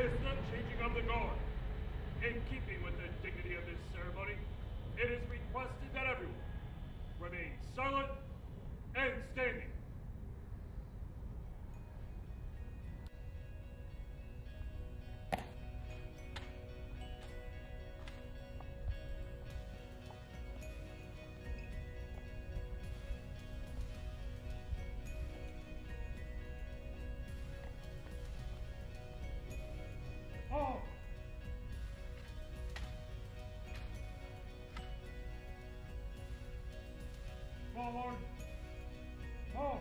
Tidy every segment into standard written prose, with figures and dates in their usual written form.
is the changing of the guard. In keeping with the dignity of this ceremony, it is requested that everyone remain silent and standing. Halt! Forward! Halt!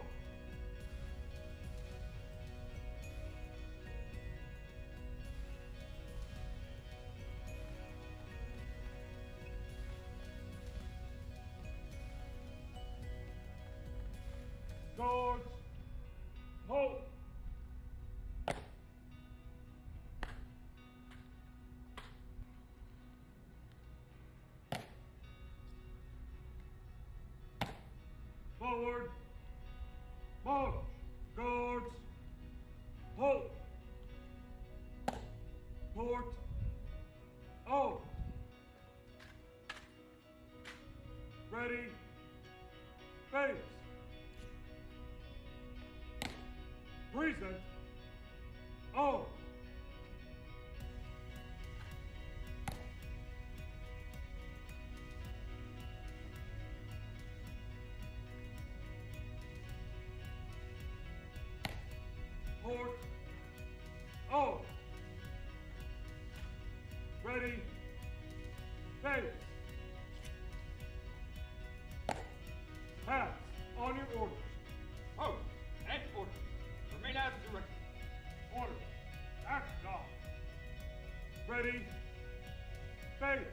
Guards! Halt! Forward! March! Guards! Halt! Port! Out! Ready! Face! Present! Out! Port! Out! Ready! Face! Hats on your orders. Oh, and order. Remain as directed. Order. Act off. Ready. Face.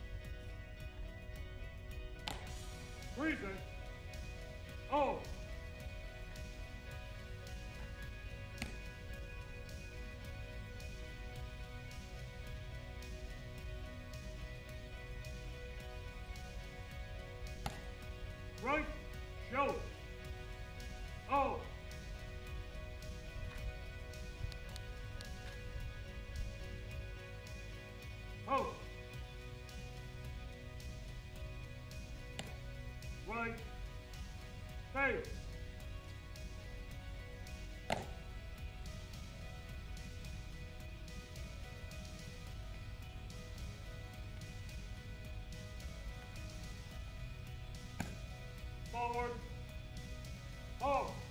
Present. Oh. Right shoulder. Oh. Oh. Right. Face. Forward. Oh.